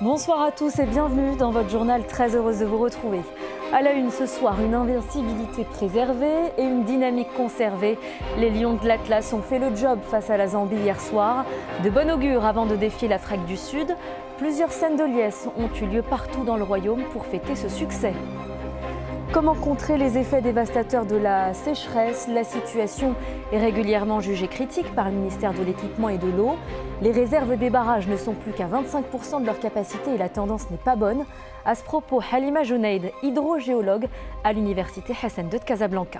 Bonsoir à tous et bienvenue dans votre journal, très heureuse de vous retrouver. À la une ce soir, une invincibilité préservée et une dynamique conservée. Les Lions de l'Atlas ont fait le job face à la Zambie hier soir. De bon augure avant de défier l'Afrique du Sud. Plusieurs scènes de liesse ont eu lieu partout dans le royaume pour fêter ce succès. Comment contrer les effets dévastateurs de la sécheresse? La situation est régulièrement jugée critique par le ministère de l'Équipement et de l'Eau. Les réserves des barrages ne sont plus qu'à 25% de leur capacité et la tendance n'est pas bonne. À ce propos, Halima Junaid, hydrogéologue à l'université Hassan II de Casablanca.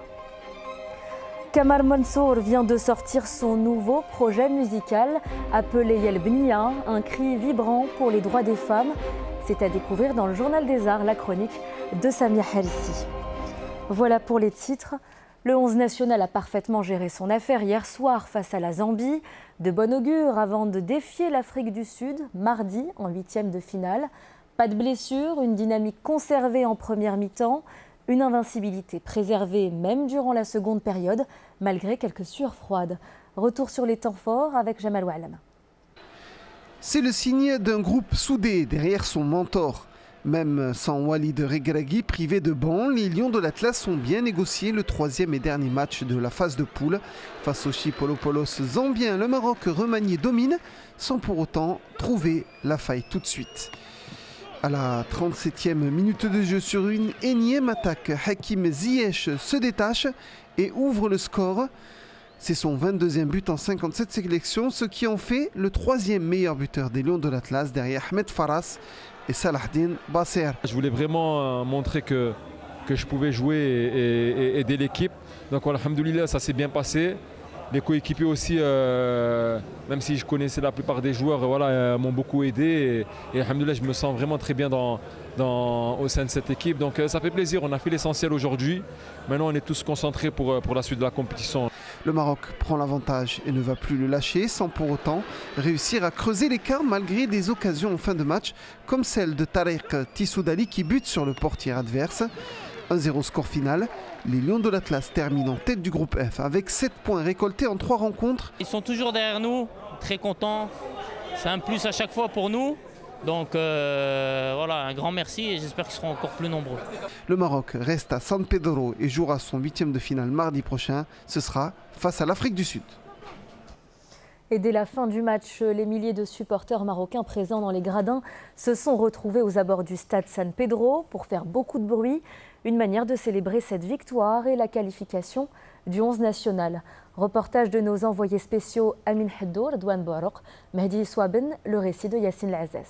Kamar Mansour vient de sortir son nouveau projet musical appelé Yelbnia, un cri vibrant pour les droits des femmes. C'est à découvrir dans le Journal des Arts, la chronique de Samia Harissi. Voilà pour les titres. Le 11 national a parfaitement géré son affaire hier soir face à la Zambie. De bon augure avant de défier l'Afrique du Sud, mardi en 8e de finale. Pas de blessure, une dynamique conservée en première mi-temps, une invincibilité préservée même durant la seconde période, malgré quelques sueurs froides. Retour sur les temps forts avec Jamal Oualam. C'est le signe d'un groupe soudé derrière son mentor. Même sans Walid Regragui privé de banc, les Lions de l'Atlas ont bien négocié le troisième et dernier match de la phase de poule. Face au Chipolopolos zambien, le Maroc remanié domine sans pour autant trouver la faille tout de suite. À la 37e minute de jeu sur une énième attaque, Hakim Ziyech se détache et ouvre le score. C'est son 22e but en 57 sélections, ce qui en fait le troisième meilleur buteur des Lions de l'Atlas derrière Ahmed Faras et Salahdin Basser. Je voulais vraiment montrer que je pouvais jouer et aider l'équipe. Donc alhamdoulilah, ça s'est bien passé. Les coéquipiers aussi, même si je connaissais la plupart des joueurs, m'ont beaucoup aidé. Et alhamdoulilah, je me sens vraiment très bien au sein de cette équipe. Donc ça fait plaisir, on a fait l'essentiel aujourd'hui. Maintenant, on est tous concentrés pour la suite de la compétition. Le Maroc prend l'avantage et ne va plus le lâcher sans pour autant réussir à creuser l'écart malgré des occasions en fin de match comme celle de Tarek Tissoudali qui bute sur le portier adverse. 1-0 score final. Les Lions de l'Atlas terminent en tête du groupe F avec 7 points récoltés en 3 rencontres. Ils sont toujours derrière nous, très contents. C'est un plus à chaque fois pour nous. Donc voilà, un grand merci et j'espère qu'ils seront encore plus nombreux. Le Maroc reste à San Pedro et jouera son 8e de finale mardi prochain. Ce sera face à l'Afrique du Sud. Et dès la fin du match, les milliers de supporters marocains présents dans les gradins se sont retrouvés aux abords du stade San Pedro pour faire beaucoup de bruit. Une manière de célébrer cette victoire et la qualification du 11 national. Reportage de nos envoyés spéciaux Amin Haddour, Douane Barouk, Mehdi Souaben, le récit de Yassine Lazez.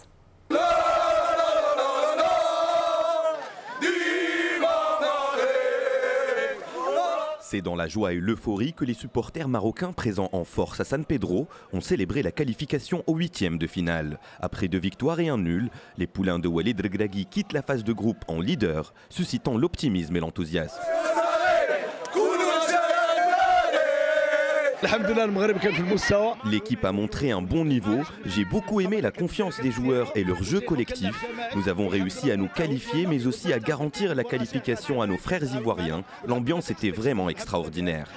C'est dans la joie et l'euphorie que les supporters marocains présents en force à San Pedro ont célébré la qualification au 8e de finale. Après 2 victoires et un nul, les poulains de Walid Regragui quittent la phase de groupe en leader, suscitant l'optimisme et l'enthousiasme. L'équipe a montré un bon niveau. J'ai beaucoup aimé la confiance des joueurs et leur jeu collectif. Nous avons réussi à nous qualifier mais aussi à garantir la qualification à nos frères ivoiriens. L'ambiance était vraiment extraordinaire.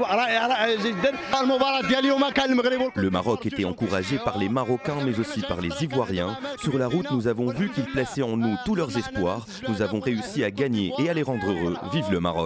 Le Maroc était encouragé par les Marocains mais aussi par les Ivoiriens. Sur la route, nous avons vu qu'ils plaçaient en nous tous leurs espoirs. Nous avons réussi à gagner et à les rendre heureux. Vive le Maroc!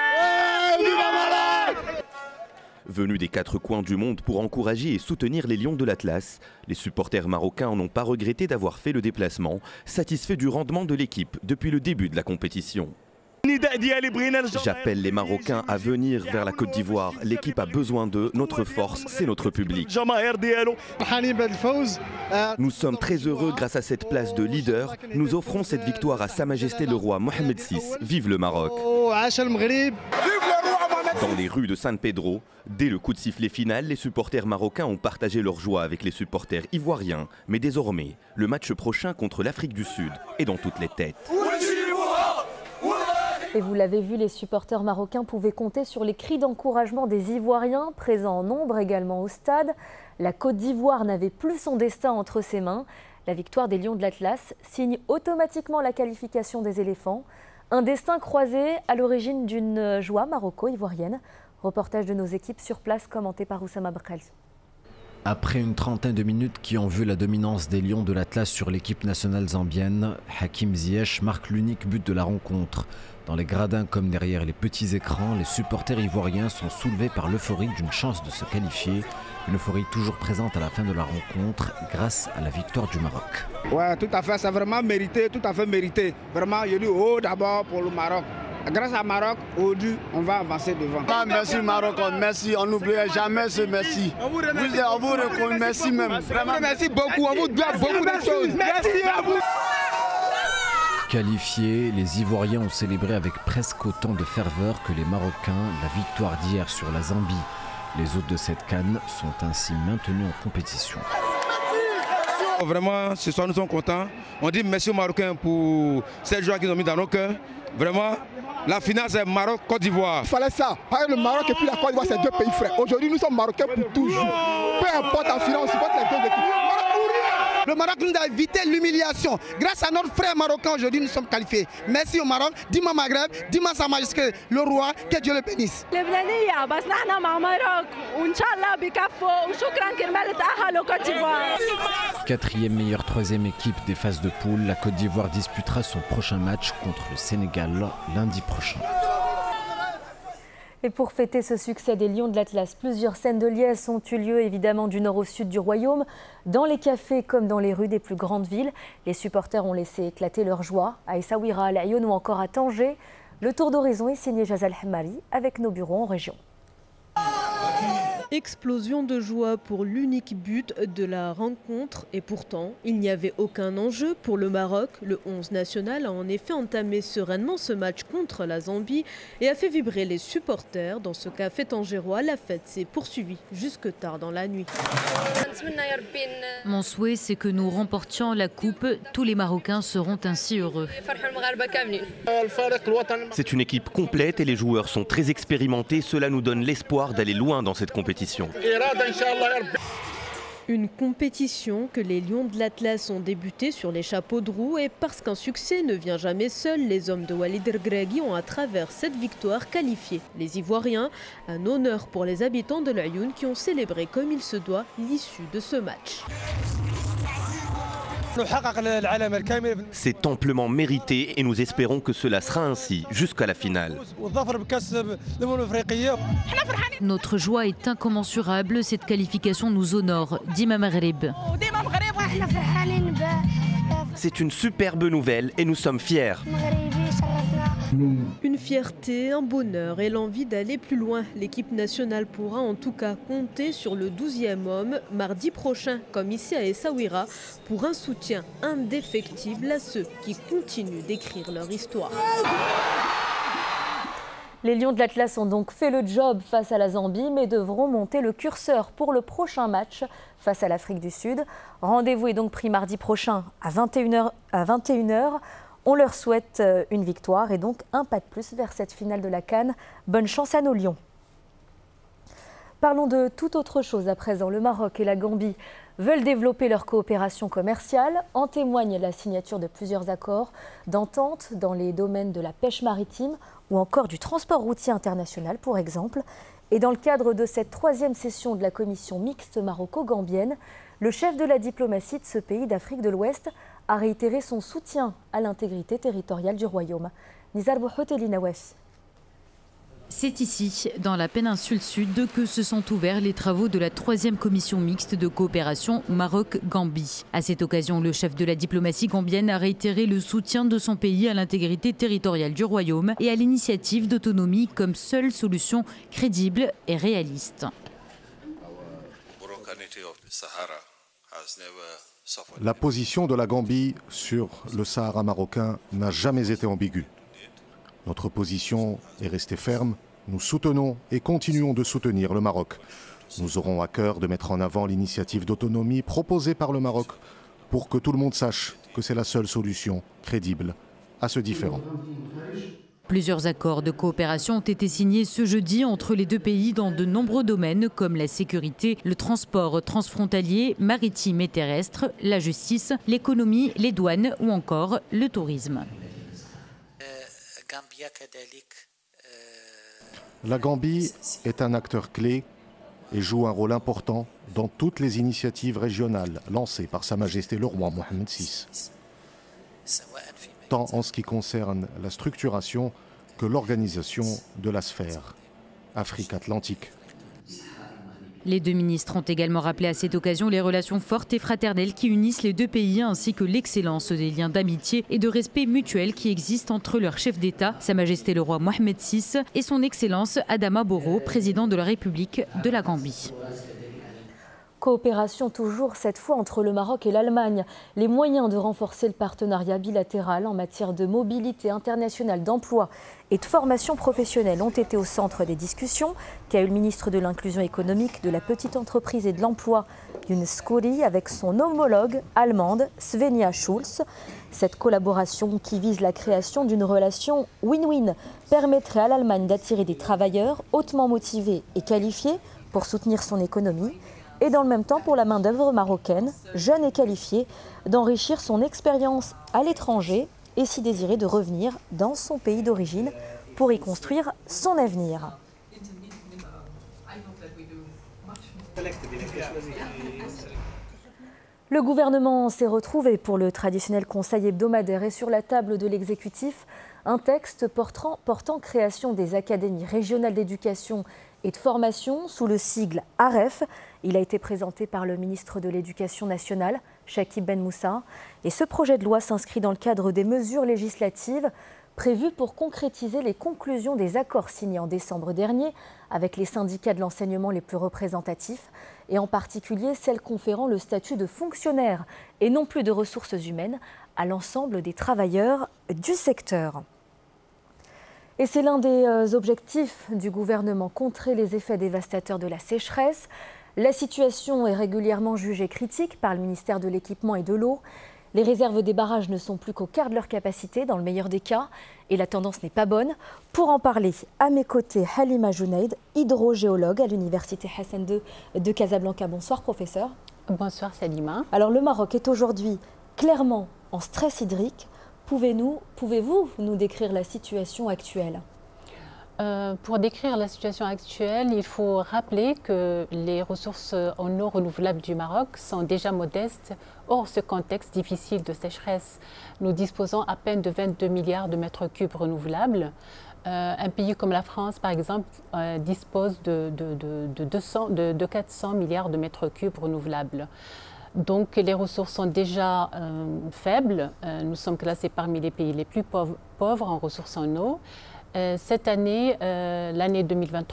Venus des 4 coins du monde pour encourager et soutenir les Lions de l'Atlas, les supporters marocains n'ont pas regretté d'avoir fait le déplacement, satisfaits du rendement de l'équipe depuis le début de la compétition. J'appelle les Marocains à venir vers la Côte d'Ivoire. L'équipe a besoin d'eux, notre force, c'est notre public. Nous sommes très heureux grâce à cette place de leader. Nous offrons cette victoire à Sa Majesté le roi Mohamed VI. Vive le Maroc! Dans les rues de San Pedro, dès le coup de sifflet final, les supporters marocains ont partagé leur joie avec les supporters ivoiriens. Mais désormais, le match prochain contre l'Afrique du Sud est dans toutes les têtes. Et vous l'avez vu, les supporters marocains pouvaient compter sur les cris d'encouragement des Ivoiriens, présents en nombre également au stade. La Côte d'Ivoire n'avait plus son destin entre ses mains. La victoire des Lions de l'Atlas signe automatiquement la qualification des éléphants. Un destin croisé à l'origine d'une joie maroco-ivoirienne. Reportage de nos équipes sur place commenté par Oussama Bakhali. Après une trentaine de minutes qui ont vu la dominance des Lions de l'Atlas sur l'équipe nationale zambienne, Hakim Ziyech marque l'unique but de la rencontre. Dans les gradins comme derrière les petits écrans, les supporters ivoiriens sont soulevés par l'euphorie d'une chance de se qualifier. Une euphorie toujours présente à la fin de la rencontre grâce à la victoire du Maroc. Ouais, tout à fait, c'est vraiment mérité, tout à fait mérité. Vraiment, je dis haut d'abord pour le Maroc. Grâce au Maroc, aujourd'hui, on va avancer devant. Ah, merci Maroc, merci, on n'oubliera jamais ce merci. On vous remercie même. Vraiment, merci beaucoup, on vous doit beaucoup de choses. Merci à vous. Qualifiés, les Ivoiriens ont célébré avec presque autant de ferveur que les Marocains la victoire d'hier sur la Zambie. Les hôtes de cette CAN sont ainsi maintenus en compétition. Vraiment, ce soir nous sommes contents. On dit merci aux Marocains pour cette joie qu'ils ont mis dans nos cœurs. Vraiment, la finale c'est Maroc-Côte d'Ivoire. Il fallait ça. Par le Maroc et puis la Côte d'Ivoire, c'est deux pays frères. Aujourd'hui, nous sommes Marocains pour toujours. Peu importe en finale, on supporte les deux équipes. Le Maroc nous a évité l'humiliation. Grâce à notre frère marocain, aujourd'hui, nous sommes qualifiés. Merci au Maroc. Dis-moi Maghreb, dis-moi Sa Majesté, le roi, que Dieu le bénisse. Quatrième meilleure troisième équipe des phases de poule, la Côte d'Ivoire disputera son prochain match contre le Sénégal lundi prochain. Et pour fêter ce succès des Lions de l'Atlas, plusieurs scènes de liesse ont eu lieu évidemment du nord au sud du royaume, dans les cafés comme dans les rues des plus grandes villes. Les supporters ont laissé éclater leur joie à Essaouira, à Laayoune ou encore à Tanger. Le tour d'horizon est signé Jazal Hamari avec nos bureaux en région. Explosion de joie pour l'unique but de la rencontre et pourtant, il n'y avait aucun enjeu pour le Maroc. Le 11 national a en effet entamé sereinement ce match contre la Zambie et a fait vibrer les supporters. Dans ce café tangérois, la fête s'est poursuivie jusque tard dans la nuit. Mon souhait, c'est que nous remportions la coupe. Tous les Marocains seront ainsi heureux. C'est une équipe complète et les joueurs sont très expérimentés. Cela nous donne l'espoir d'aller loin dans cette compétition. Une compétition que les Lions de l'Atlas ont débuté sur les chapeaux de roue et parce qu'un succès ne vient jamais seul, les hommes de Walid Regragui ont à travers cette victoire qualifié les Ivoiriens. Un honneur pour les habitants de Laayoune qui ont célébré comme il se doit l'issue de ce match. C'est amplement mérité et nous espérons que cela sera ainsi jusqu'à la finale. Notre joie est incommensurable, cette qualification nous honore. Dima Maghreb. C'est une superbe nouvelle et nous sommes fiers. Une fierté, un bonheur et l'envie d'aller plus loin. L'équipe nationale pourra en tout cas compter sur le 12e homme mardi prochain, comme ici à Essaouira, pour un soutien indéfectible à ceux qui continuent d'écrire leur histoire. Les Lions de l'Atlas ont donc fait le job face à la Zambie, mais devront monter le curseur pour le prochain match face à l'Afrique du Sud. Rendez-vous est donc pris mardi prochain à 21h. On leur souhaite une victoire et donc un pas de plus vers cette finale de la CAN. Bonne chance à nos Lions. Parlons de toute autre chose à présent. Le Maroc et la Gambie veulent développer leur coopération commerciale. En témoigne la signature de plusieurs accords d'entente dans les domaines de la pêche maritime ou encore du transport routier international, pour exemple. Et dans le cadre de cette troisième session de la commission mixte maroco-gambienne, le chef de la diplomatie de ce pays d'Afrique de l'Ouest a réitéré son soutien à l'intégrité territoriale du royaume. Nizar Bouhouteli Nawafi. C'est ici, dans la péninsule sud, que se sont ouverts les travaux de la troisième commission mixte de coopération Maroc-Gambie. À cette occasion, le chef de la diplomatie gambienne a réitéré le soutien de son pays à l'intégrité territoriale du royaume et à l'initiative d'autonomie comme seule solution crédible et réaliste. La position de la Gambie sur le Sahara marocain n'a jamais été ambiguë. Notre position est restée ferme. Nous soutenons et continuons de soutenir le Maroc. Nous aurons à cœur de mettre en avant l'initiative d'autonomie proposée par le Maroc pour que tout le monde sache que c'est la seule solution crédible à ce différend. Plusieurs accords de coopération ont été signés ce jeudi entre les deux pays dans de nombreux domaines comme la sécurité, le transport transfrontalier, maritime et terrestre, la justice, l'économie, les douanes ou encore le tourisme. La Gambie est un acteur clé et joue un rôle important dans toutes les initiatives régionales lancées par Sa Majesté le roi Mohammed VI, tant en ce qui concerne la structuration que l'organisation de la sphère Afrique-Atlantique. Les deux ministres ont également rappelé à cette occasion les relations fortes et fraternelles qui unissent les deux pays ainsi que l'excellence des liens d'amitié et de respect mutuel qui existent entre leur chef d'État, Sa Majesté le roi Mohammed VI, et son Excellence Adama Barrow, président de la République de la Gambie. Coopération toujours, cette fois entre le Maroc et l'Allemagne. Les moyens de renforcer le partenariat bilatéral en matière de mobilité internationale, d'emploi et de formation professionnelle ont été au centre des discussions qu'a eu le ministre de l'Inclusion économique, de la petite entreprise et de l'emploi, Younes Skouri, avec son homologue allemande, Svenja Schulz. Cette collaboration qui vise la création d'une relation win-win permettrait à l'Allemagne d'attirer des travailleurs hautement motivés et qualifiés pour soutenir son économie, et dans le même temps pour la main-d'œuvre marocaine, jeune et qualifiée, d'enrichir son expérience à l'étranger et si désirer de revenir dans son pays d'origine pour y construire son avenir. Le gouvernement s'est retrouvé pour le traditionnel conseil hebdomadaire et sur la table de l'exécutif, un texte portant création des académies régionales d'éducation et de formation sous le sigle AREF. Il a été présenté par le ministre de l'Éducation nationale, Chakib Ben Moussa. Et ce projet de loi s'inscrit dans le cadre des mesures législatives prévues pour concrétiser les conclusions des accords signés en décembre dernier avec les syndicats de l'enseignement les plus représentatifs et en particulier celles conférant le statut de fonctionnaire et non plus de ressources humaines à l'ensemble des travailleurs du secteur. Et c'est l'un des objectifs du gouvernement, contrer les effets dévastateurs de la sécheresse. La situation est régulièrement jugée critique par le ministère de l'Équipement et de l'Eau. Les réserves des barrages ne sont plus qu'au quart de leur capacité, dans le meilleur des cas, et la tendance n'est pas bonne. Pour en parler, à mes côtés, Halima Junaid, hydrogéologue à l'Université Hassan II de Casablanca. Bonsoir, professeur. Bonsoir, Salima. Alors, le Maroc est aujourd'hui clairement en stress hydrique. Pouvez-vous nous décrire la situation actuelle ? Pour décrire la situation actuelle, il faut rappeler que les ressources en eau renouvelable du Maroc sont déjà modestes hors ce contexte difficile de sécheresse. Nous disposons à peine de 22 milliards de mètres cubes renouvelables. Un pays comme la France, par exemple, dispose de 400 milliards de mètres cubes renouvelables. Donc les ressources sont déjà faibles. Nous sommes classés parmi les pays les plus pauvres en ressources en eau. Cette année, l'année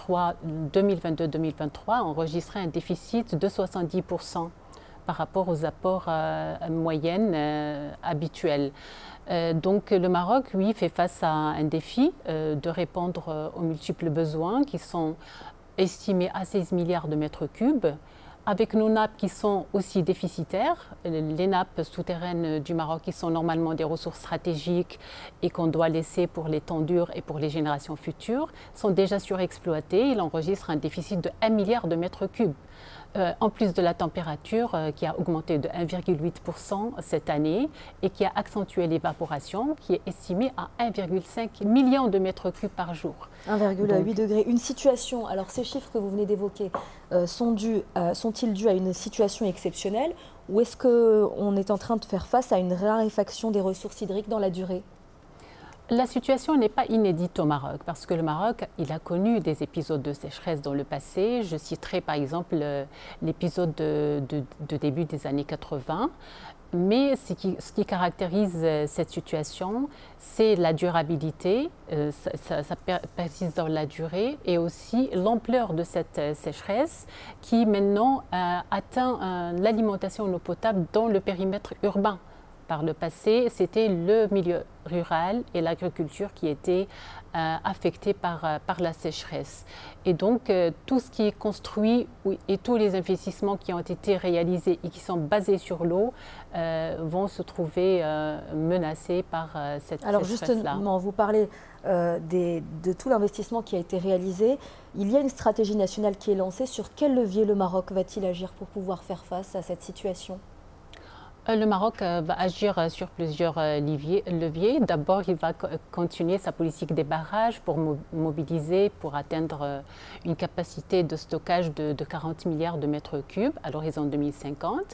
2022-2023, enregistrait un déficit de 70% par rapport aux apports moyennes habituels. Donc le Maroc, lui, fait face à un défi de répondre aux multiples besoins qui sont estimés à 16 milliards de mètres cubes. Avec nos nappes qui sont aussi déficitaires, les nappes souterraines du Maroc qui sont normalement des ressources stratégiques et qu'on doit laisser pour les temps durs et pour les générations futures, sont déjà surexploitées. Il enregistre un déficit de 1 milliard de mètres cubes. En plus de la température qui a augmenté de 1,8% cette année et qui a accentué l'évaporation qui est estimée à 1,5 million de mètres cubes par jour. 1,8 degrés. Une situation, alors ces chiffres que vous venez d'évoquer, sont-ils dus à une situation exceptionnelle ou est-ce qu'on est en train de faire face à une raréfaction des ressources hydriques dans la durée ? La situation n'est pas inédite au Maroc parce que le Maroc, il a connu des épisodes de sécheresse dans le passé. Je citerai par exemple l'épisode de début des années 80. Mais ce qui caractérise cette situation, c'est la durabilité, ça persiste dans la durée et aussi l'ampleur de cette sécheresse qui maintenant atteint l'alimentation en eau potable dans le périmètre urbain. Par le passé, c'était le milieu rural et l'agriculture qui étaient affectés par la sécheresse. Et donc, tout ce qui est construit et tous les investissements qui ont été réalisés et qui sont basés sur l'eau vont se trouver menacés par cette sécheresse-là. Alors justement, vous parlez de tout l'investissement qui a été réalisé. Il y a une stratégie nationale qui est lancée. Sur quel levier le Maroc va-t-il agir pour pouvoir faire face à cette situation ? Le Maroc va agir sur plusieurs leviers. D'abord, il va continuer sa politique des barrages pour mobiliser, pour atteindre une capacité de stockage de 40 milliards de mètres cubes à l'horizon 2050.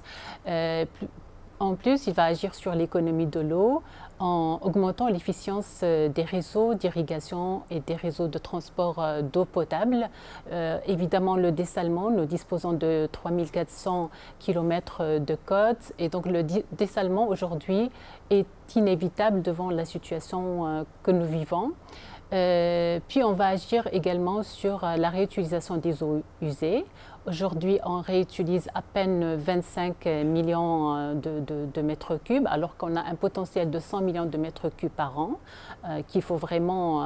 En plus, il va agir sur l'économie de l'eau en augmentant l'efficience des réseaux d'irrigation et des réseaux de transport d'eau potable. Évidemment, le dessalement, nous disposons de 3400 km de côtes et donc le dessalement aujourd'hui est inévitable devant la situation que nous vivons. Puis on va agir également sur la réutilisation des eaux usées. Aujourd'hui, on réutilise à peine 25 millions de mètres cubes, alors qu'on a un potentiel de 100 millions de mètres cubes par an, qu'il faut vraiment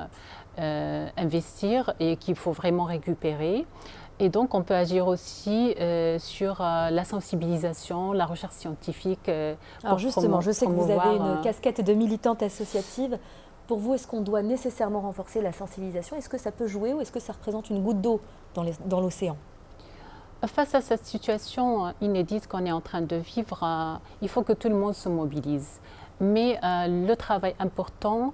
investir et qu'il faut vraiment récupérer. Et donc, on peut agir aussi sur la sensibilisation, la recherche scientifique. Alors justement, je sais que vous avez une casquette de militante associative. Pour vous, est-ce qu'on doit nécessairement renforcer la sensibilisation? Est-ce que ça peut jouer ou est-ce que ça représente une goutte d'eau dans l'océan? Face à cette situation inédite qu'on est en train de vivre, il faut que tout le monde se mobilise. Mais le travail important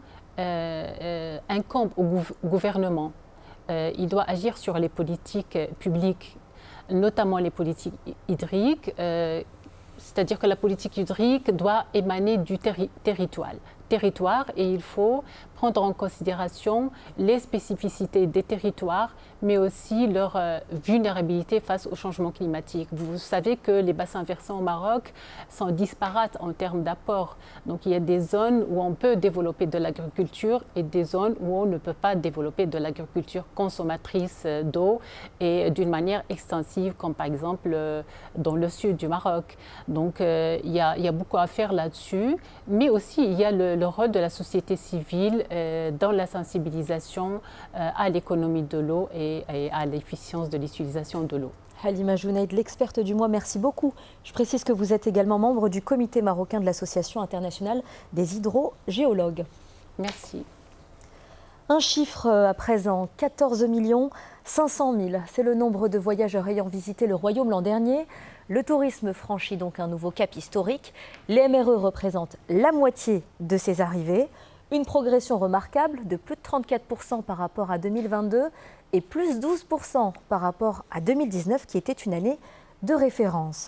incombe au gouvernement. Il doit agir sur les politiques publiques, notamment les politiques hydriques. C'est-à-dire que la politique hydrique doit émaner du territoire et il faut prendre en considération les spécificités des territoires, mais aussi leur vulnérabilité face au changement climatique. Vous savez que les bassins versants au Maroc sont disparates en termes d'apport. Donc il y a des zones où on peut développer de l'agriculture et des zones où on ne peut pas développer de l'agriculture consommatrice d'eau et d'une manière extensive, comme par exemple dans le sud du Maroc. Donc il y a beaucoup à faire là-dessus, mais aussi il y a le rôle de la société civile dans la sensibilisation à l'économie de l'eau et à l'efficience de l'utilisation de l'eau. Halima Jounaïd, l'experte du mois, merci beaucoup. Je précise que vous êtes également membre du comité marocain de l'Association internationale des hydrogéologues. Merci. Un chiffre à présent, 14 500 000. C'est le nombre de voyageurs ayant visité le royaume l'an dernier. Le tourisme franchit donc un nouveau cap historique. Les MRE représentent la moitié de ces arrivées. Une progression remarquable de plus de 34% par rapport à 2022 et plus 12% par rapport à 2019 qui était une année de référence.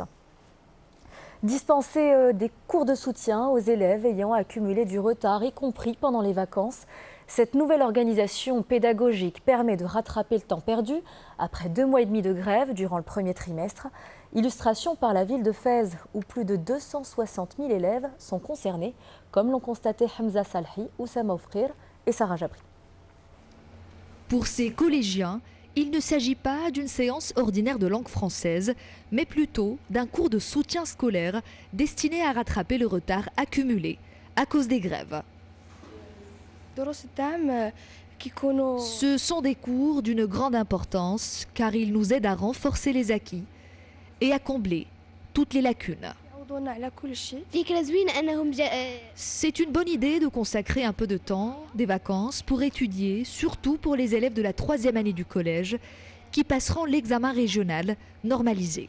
Dispenser des cours de soutien aux élèves ayant accumulé du retard, y compris pendant les vacances. Cette nouvelle organisation pédagogique permet de rattraper le temps perdu après 2 mois et demi de grève durant le premier trimestre. Illustration par la ville de Fès, où plus de 260 000 élèves sont concernés, comme l'ont constaté Hamza Salhi, Oussama Oufrir et Sarah Jabri. Pour ces collégiens, il ne s'agit pas d'une séance ordinaire de langue française, mais plutôt d'un cours de soutien scolaire destiné à rattraper le retard accumulé à cause des grèves. Ce sont des cours d'une grande importance car ils nous aident à renforcer les acquis et à combler toutes les lacunes. C'est une bonne idée de consacrer un peu de temps, des vacances, pour étudier, surtout pour les élèves de la 3e année du collège qui passeront l'examen régional normalisé.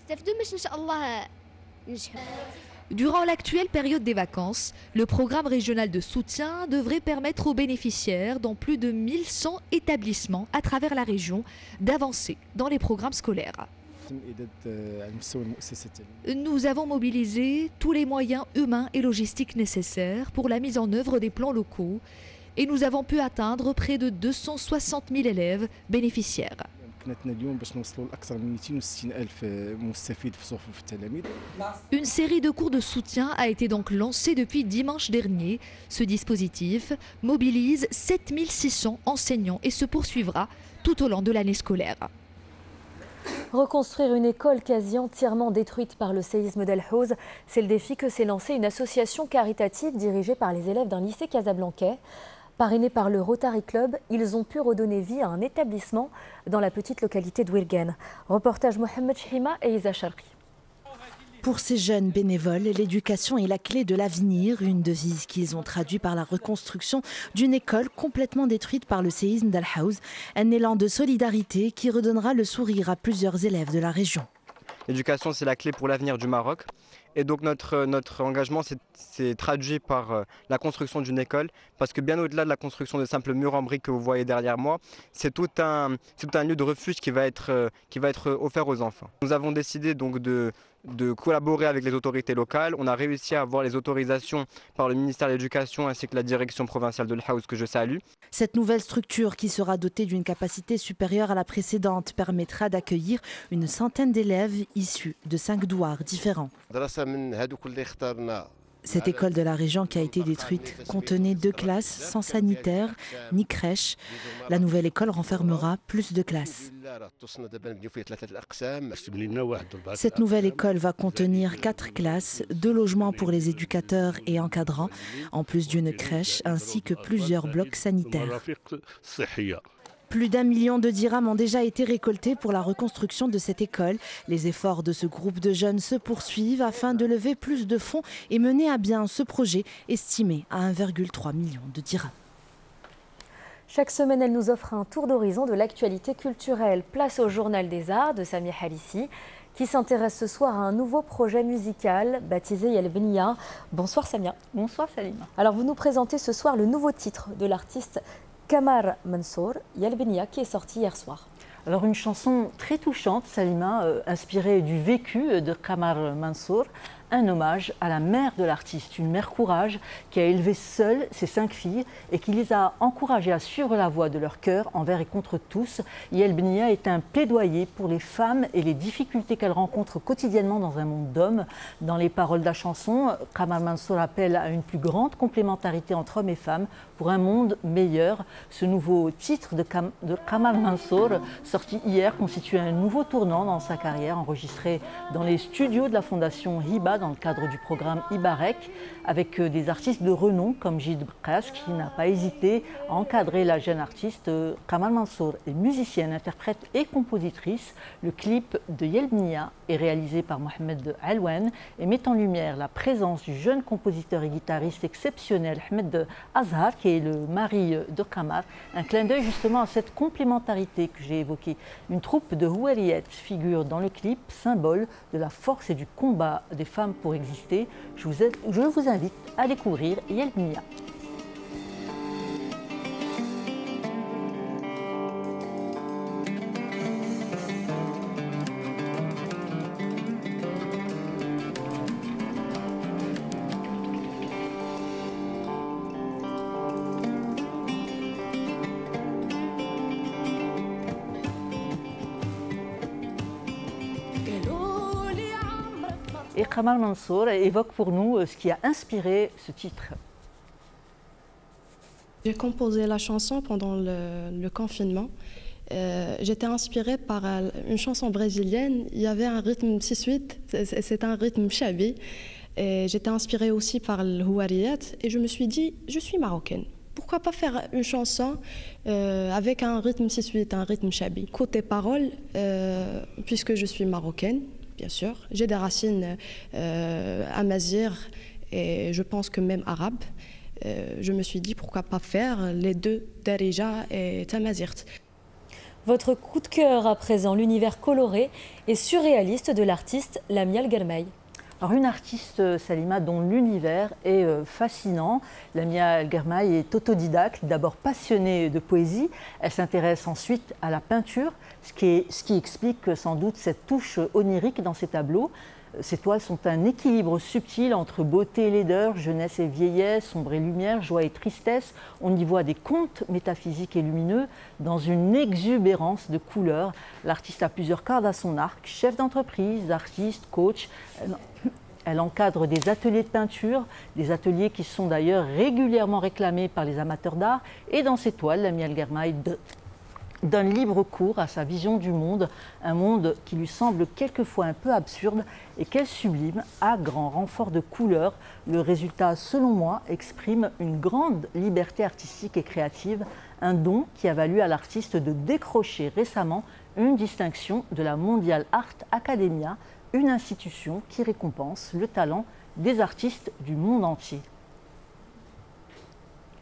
Durant l'actuelle période des vacances, le programme régional de soutien devrait permettre aux bénéficiaires dans plus de 1100 établissements à travers la région d'avancer dans les programmes scolaires. Nous avons mobilisé tous les moyens humains et logistiques nécessaires pour la mise en œuvre des plans locaux et nous avons pu atteindre près de 260 000 élèves bénéficiaires. Une série de cours de soutien a été donc lancée depuis dimanche dernier. Ce dispositif mobilise 7600 enseignants et se poursuivra tout au long de l'année scolaire. Reconstruire une école quasi entièrement détruite par le séisme d'El Haouz, c'est le défi que s'est lancé une association caritative dirigée par les élèves d'un lycée casablancais. Parrainés par le Rotary Club, ils ont pu redonner vie à un établissement dans la petite localité de Wirgen. Reportage Mohamed Chima et Isa Charqi. Pour ces jeunes bénévoles, l'éducation est la clé de l'avenir, une devise qu'ils ont traduit par la reconstruction d'une école complètement détruite par le séisme d'El Haouz, un élan de solidarité qui redonnera le sourire à plusieurs élèves de la région. L'éducation, c'est la clé pour l'avenir du Maroc Et donc notre engagement s'est traduit par la construction d'une école, parce que bien au-delà de la construction de simples murs en briques que vous voyez derrière moi, c'est tout un lieu de refuge qui va être offert aux enfants. Nous avons décidé donc de collaborer avec les autorités locales. On a réussi à avoir les autorisations par le ministère de l'Éducation ainsi que la direction provinciale de l'Haouz que je salue. Cette nouvelle structure, qui sera dotée d'une capacité supérieure à la précédente, permettra d'accueillir une centaine d'élèves issus de 5 douars différents. Cette école de la région qui a été détruite contenait 2 classes sans sanitaire ni crèche. La nouvelle école renfermera plus de classes. Cette nouvelle école va contenir 4 classes, 2 logements pour les éducateurs et encadrants, en plus d'une crèche ainsi que plusieurs blocs sanitaires. Plus d'1 million de dirhams ont déjà été récoltés pour la reconstruction de cette école. Les efforts de ce groupe de jeunes se poursuivent afin de lever plus de fonds et mener à bien ce projet estimé à 1,3 million de dirhams. Chaque semaine, elle nous offre un tour d'horizon de l'actualité culturelle. Place au Journal des Arts de Samia Halissi, qui s'intéresse ce soir à un nouveau projet musical baptisé Yelbenia. Bonsoir Samia. Bonsoir Salima. Alors vous nous présentez ce soir le nouveau titre de l'artiste Qamar Mansour, Yelbenia, qui est sorti hier soir. Alors une chanson très touchante, Salima, inspirée du vécu de Qamar Mansour, un hommage à la mère de l'artiste, une mère courage qui a élevé seule ses 5 filles et qui les a encouragées à suivre la voie de leur cœur envers et contre tous. Yelbenia est un plaidoyer pour les femmes et les difficultés qu'elles rencontrent quotidiennement dans un monde d'hommes. Dans les paroles de la chanson, Qamar Mansour appelle à une plus grande complémentarité entre hommes et femmes pour un monde meilleur. Ce nouveau titre de Qamar Mansour, sorti hier, constitue un nouveau tournant dans sa carrière, enregistré dans les studios de la fondation Hiba dans le cadre du programme Ibarek, avec des artistes de renom comme Jid Bkas, qui n'a pas hésité à encadrer la jeune artiste. Qamar Mansour est musicienne, interprète et compositrice. Le clip de Yelbenia est réalisé par Mohamed Alwen et met en lumière la présence du jeune compositeur et guitariste exceptionnel Ahmed Azhar, qui est le mari de Qamar. Un clin d'œil justement à cette complémentarité que j'ai évoquée. Une troupe de Houariyet figure dans le clip, symbole de la force et du combat des femmes pour exister. Je vous invite à découvrir Yelbenia. Et Qamar Mansour évoque pour nous ce qui a inspiré ce titre. J'ai composé la chanson pendant le confinement. J'étais inspirée par une chanson brésilienne. Il y avait un rythme 6/8, c'est un rythme chabi. J'étais inspirée aussi par le Houariyat et je me suis dit, je suis marocaine. Pourquoi pas faire une chanson avec un rythme 6/8, un rythme chabi. Côté paroles, puisque je suis marocaine, bien sûr. J'ai des racines amazighes et je pense que même arabes. Je me suis dit pourquoi pas faire les deux, Darija et Tamazirt. Votre coup de cœur à présent, l'univers coloré et surréaliste de l'artiste Lamia El-Germaï. Alors une artiste, Salima, dont l'univers est fascinant. Lamia El-Germaï est autodidacte, d'abord passionnée de poésie. Elle s'intéresse ensuite à la peinture, ce qui explique sans doute cette touche onirique dans ses tableaux. Ces toiles sont un équilibre subtil entre beauté et laideur, jeunesse et vieillesse, ombre et lumière, joie et tristesse. On y voit des contes métaphysiques et lumineux dans une exubérance de couleurs. L'artiste a plusieurs cordes à son arc, chef d'entreprise, artiste, coach. Elle encadre des ateliers de peinture, des ateliers qui sont d'ailleurs régulièrement réclamés par les amateurs d'art. Et dans ces toiles, Lamia El-Germaï donne libre cours à sa vision du monde, un monde qui lui semble quelquefois un peu absurde et qu'elle sublime à grand renfort de couleurs. Le résultat, selon moi, exprime une grande liberté artistique et créative, un don qui a valu à l'artiste de décrocher récemment une distinction de la Mondial Art Academia, une institution qui récompense le talent des artistes du monde entier.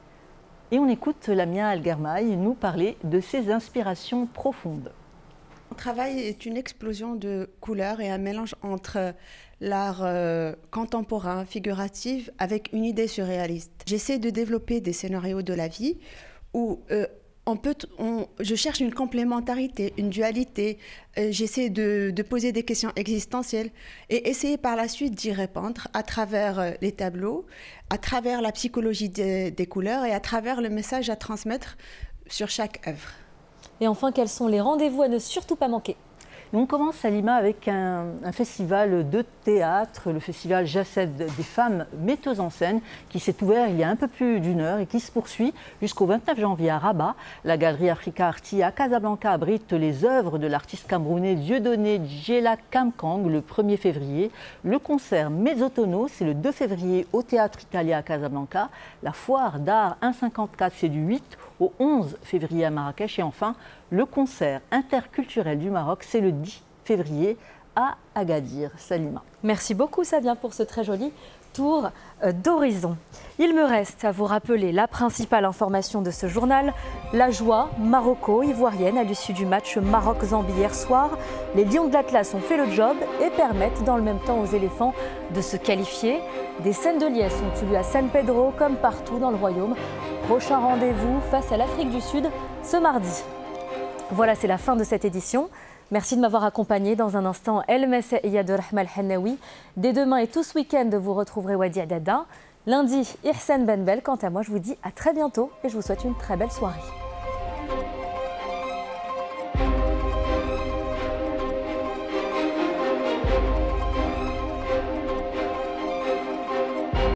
Et on écoute Lamia El-Germaï nous parler de ses inspirations profondes. Mon travail est une explosion de couleurs et un mélange entre l'art contemporain, figuratif, avec une idée surréaliste. J'essaie de développer des scénarios de la vie où je cherche une complémentarité, une dualité. J'essaie de poser des questions existentielles et essayer par la suite d'y répondre à travers les tableaux, à travers la psychologie des couleurs et à travers le message à transmettre sur chaque œuvre. Et enfin, quels sont les rendez-vous à ne surtout pas manquer? On commence, Salima, avec un festival de théâtre, le festival Jaced des femmes metteuses en scène, qui s'est ouvert il y a un peu plus d'1 heure et qui se poursuit jusqu'au 29 janvier à Rabat. La galerie Africa Arti à Casablanca abrite les œuvres de l'artiste camerounais Dieudonné Djela Kamkang le 1er février. Le concert Mezzotono, c'est le 2 février au Théâtre Italien à Casablanca. La foire d'art 154, c'est du 8 au 11 février à Marrakech. Et enfin, le concert interculturel du Maroc, c'est le 10 février à Agadir. Salima. Merci beaucoup Sabien pour ce très joli tour d'horizon. Il me reste à vous rappeler la principale information de ce journal. La joie maroco-ivoirienne à l'issue du match Maroc-Zambie hier soir. Les Lions de l'Atlas ont fait le job et permettent dans le même temps aux éléphants de se qualifier. Des scènes de liesse ont eu lieu à San Pedro comme partout dans le royaume. Prochain rendez-vous face à l'Afrique du Sud ce mardi. Voilà, c'est la fin de cette édition. Merci de m'avoir accompagné. Dans un instant, El Messaïa de Rahma Al-Hannaoui. Dès demain et tout ce week-end, vous retrouverez Wadi Adada. Lundi, Ihsan Benbel. Quant à moi, je vous dis à très bientôt et je vous souhaite une très belle soirée.